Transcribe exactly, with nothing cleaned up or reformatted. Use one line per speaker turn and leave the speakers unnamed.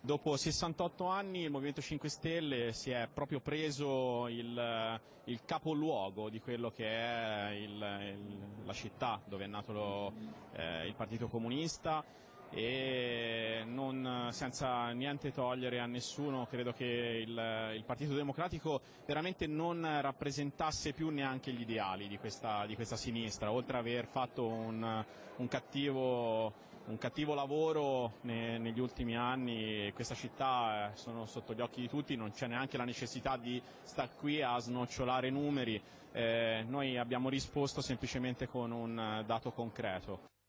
Dopo sessantotto anni il Movimento cinque Stelle si è proprio preso il, il capoluogo di quello che è il, il, la città dove è nato lo, eh, il Partito Comunista, e non, senza niente togliere a nessuno, credo che il, il Partito Democratico veramente non rappresentasse più neanche gli ideali di questa, di questa sinistra, oltre ad aver fatto un, un, cattivo, un cattivo lavoro ne, negli ultimi anni. Questa città eh, sono sotto gli occhi di tutti, non c'è neanche la necessità di star qui a snocciolare numeri, eh, noi abbiamo risposto semplicemente con un dato concreto.